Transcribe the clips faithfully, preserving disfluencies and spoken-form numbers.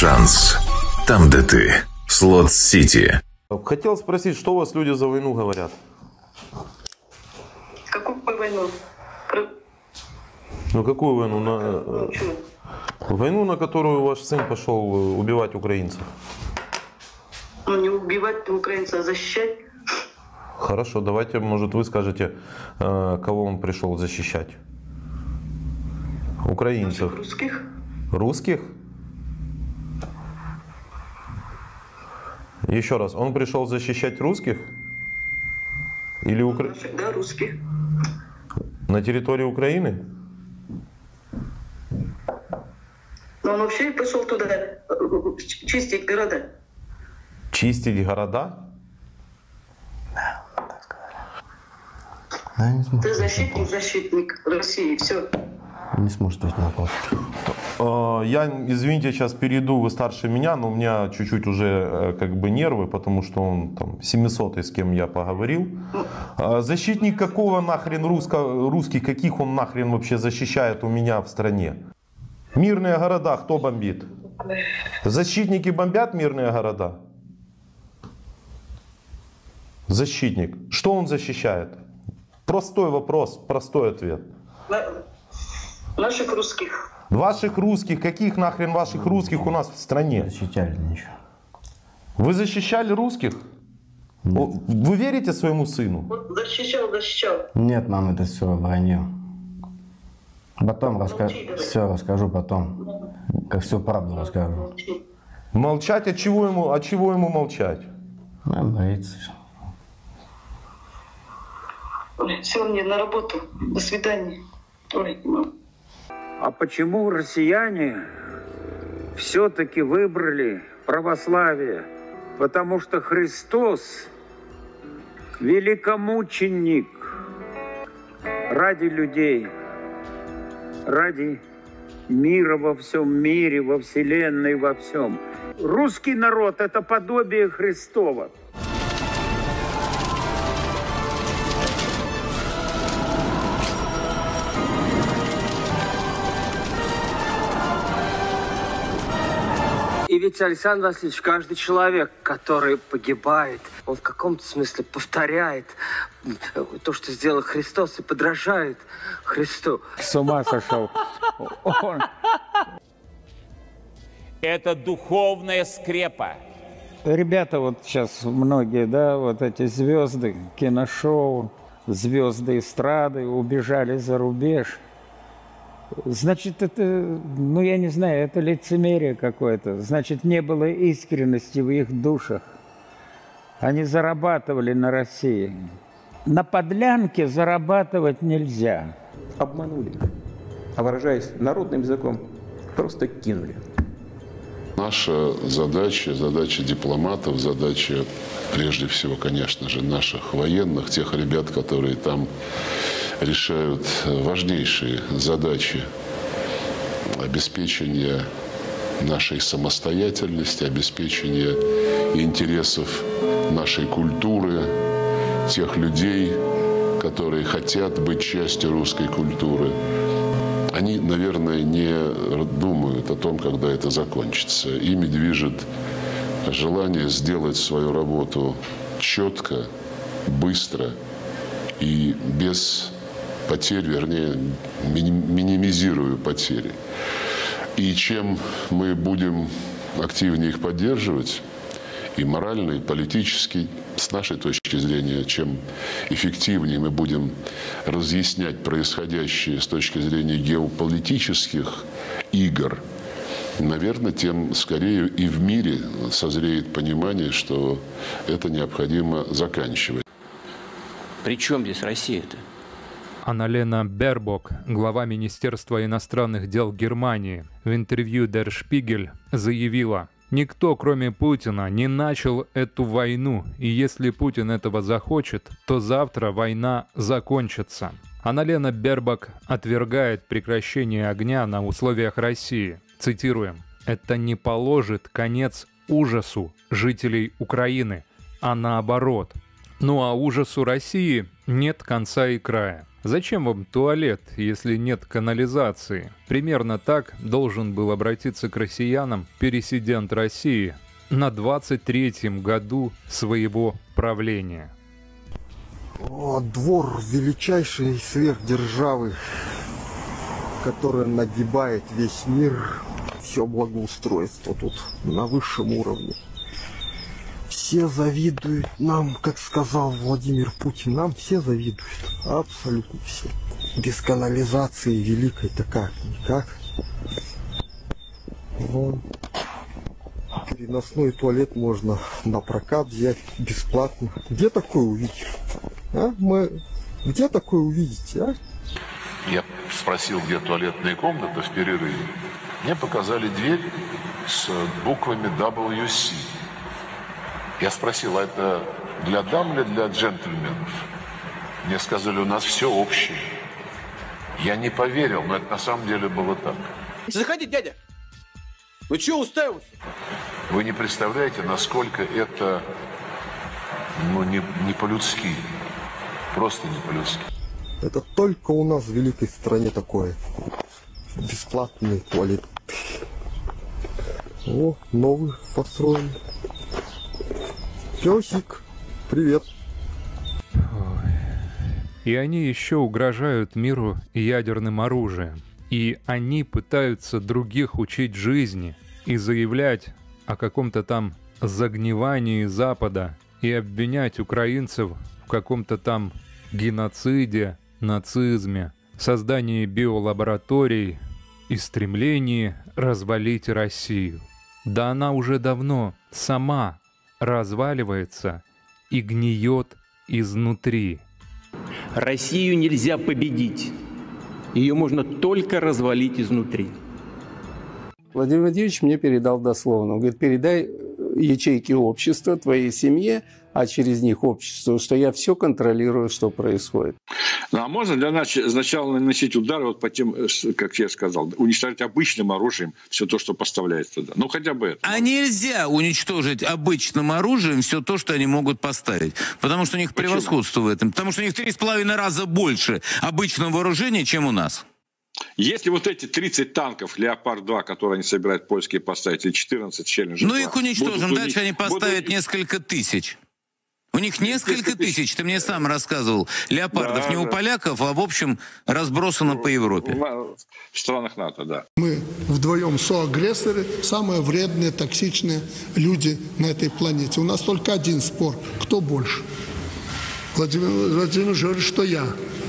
Шанс. Там, где ты. Слот-Сити. Хотел спросить, что у вас люди за войну говорят? Какую войну? Про... Ну какую войну? На... Ну, войну, на которую ваш сын пошел убивать украинцев. Ну не убивать украинцев, а защищать. Хорошо, давайте, может, вы скажете, кого он пришел защищать? Украинцев. Русских. Русских? Еще раз, он пришел защищать русских? Или Укра... Да, русских. На территории Украины? Но он вообще пошел туда чистить города. Чистить города? Да, так сказали. Да, Ты защитник, защитник России, все. Не сможет ответить на вопрос. Я, извините, сейчас перейду, вы старше меня, но у меня чуть-чуть уже как бы нервы, потому что он там семисотый, с кем я поговорил. Защитник какого нахрен русско, русских, каких он нахрен вообще защищает у меня в стране? Мирные города кто бомбит? Защитники бомбят мирные города? Защитник. Что он защищает? Простой вопрос, простой ответ. Наших русских. Ваших русских? Каких нахрен ваших русских у нас в стране? Защищали ничего. Вы защищали русских? Нет. Вы верите своему сыну? Вот защищал, защищал. Нет, мам, это все вранье. Потом расскажу. Все расскажу потом. Как всю правду расскажу. Молчи. Молчать? От чего ему, от чего ему молчать? Он боится. Все, мне на работу. До свидания. Ой, мам. А почему россияне все-таки выбрали православие? Потому что Христос великомученик ради людей, ради мира во всем мире, во вселенной, во всем. Русский народ – это подобие Христова. И ведь, Александр Васильевич, каждый человек, который погибает, он в каком-то смысле повторяет то, что сделал Христос, и подражает Христу. С ума сошел. Это духовная скрепа. Ребята вот сейчас многие, да, вот эти звезды киношоу, звезды эстрады убежали за рубеж. Значит, это, ну я не знаю, это лицемерие какое-то. Значит, не было искренности в их душах. Они зарабатывали на России. На подлянке зарабатывать нельзя. Обманули. А выражаясь народным языком, просто кинули. Наша задача, задача дипломатов, задача прежде всего, конечно же, наших военных, тех ребят, которые там решают важнейшие задачи обеспечения нашей самостоятельности, обеспечения интересов нашей культуры, тех людей, которые хотят быть частью русской культуры. Они, наверное, не думают о том, когда это закончится. Ими движет желание сделать свою работу четко, быстро и без потерь, вернее, минимизируя потери. И чем мы будем активнее их поддерживать, и морально, и политически, с нашей точки зрения, чем эффективнее мы будем разъяснять происходящее с точки зрения геополитических игр, наверное, тем скорее и в мире созреет понимание, что это необходимо заканчивать. При чем здесь Россия-то? Анналена Бербок, глава Министерства иностранных дел Германии, в интервью Der Spiegel заявила: «Никто, кроме Путина, не начал эту войну, и если Путин этого захочет, то завтра война закончится». Анналена Бербок отвергает прекращение огня на условиях России. Цитируем: «Это не положит конец ужасу жителей Украины, а наоборот. Ну а ужасу России нет конца и края. Зачем вам туалет, если нет канализации? Примерно так должен был обратиться к россиянам президент России на двадцать третьем году своего правления. О, двор величайшей сверхдержавы, которая нагибает весь мир. Все благоустройство тут на высшем уровне. Все завидуют нам, как сказал Владимир Путин, нам все завидуют, абсолютно все. Без канализации великой-то как, никак. Вон. Переносной туалет можно на прокат взять бесплатно. Где такое увидишь? А? Мы... Где такое увидите, а? Я спросил, где туалетные комнаты в перерыве. Мне показали дверь с буквами дабл ю си. Я спросил, а это для дам или для джентльменов? Мне сказали, у нас все общее. Я не поверил, но это на самом деле было так. Заходи, дядя. Вы чего уставился? Вы не представляете, насколько это, ну, не, не по-людски. Просто не по-людски. Это только у нас в великой стране такое. Бесплатный туалет. О, новый построен. Песик, привет. И они еще угрожают миру ядерным оружием. И они пытаются других учить жизни и заявлять о каком-то там загнивании Запада и обвинять украинцев в каком-то там геноциде, нацизме, создании биолабораторий и стремлении развалить Россию. Да она уже давно сама разваливается и гниет изнутри. Россию нельзя победить. Ее можно только развалить изнутри. Владимир Владимирович мне передал дословно. Он говорит, передай ячейки общества твоей семье, а через них обществу, что я все контролирую, что происходит. Ну, а можно для нач... сначала наносить удары вот по тем, как я сказал, уничтожать обычным оружием все то, что поставляется туда. Ну, хотя бы это. А нельзя уничтожить обычным оружием все то, что они могут поставить. Потому что у них Почему? превосходство в этом. Потому что у них три с половиной раза больше обычного вооружения, чем у нас. Если вот эти тридцать танков «Леопард-два», которые они собирают польские поставить, или четырнадцать «Челленджер два», ну их уничтожим, будут, дальше они поставят будут... несколько тысяч. У них несколько тысяч, ты мне сам рассказывал, леопардов, да, не у поляков, а в общем разбросано по Европе. В странах НАТО, да. Мы вдвоем соагрессоры, самые вредные, токсичные люди на этой планете. У нас только один спор, кто больше. Владимир Владимирович говорит, что я.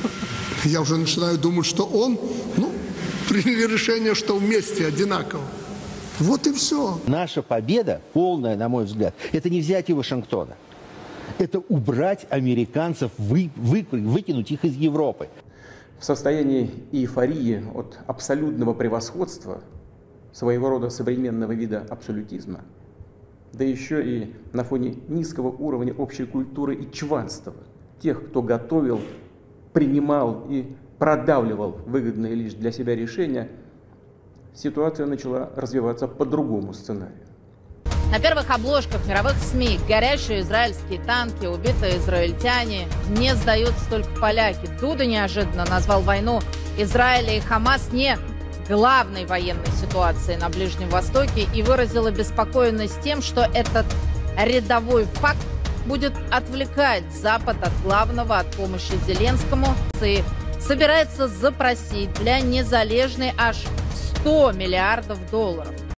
Я уже начинаю думать, что он, ну, приняли решение, что вместе одинаково. Вот и все. Наша победа, полная, на мой взгляд, это не взятие Вашингтона. Это убрать американцев, вы, вы, выкинуть их из Европы. В состоянии эйфории от абсолютного превосходства, своего рода современного вида абсолютизма, да еще и на фоне низкого уровня общей культуры и чванства тех, кто готовил, принимал и продавливал выгодные лишь для себя решения, ситуация начала развиваться по другому сценарию. На первых обложках мировых СМИ горящие израильские танки, убитые израильтяне, не сдаются только поляки. Дуда неожиданно назвал войну Израиля и Хамас не главной военной ситуацией на Ближнем Востоке и выразил обеспокоенность тем, что этот рядовой факт будет отвлекать Запад от главного, от помощи Зеленскому, и собирается запросить для Незалежной аж сто миллиардов долларов.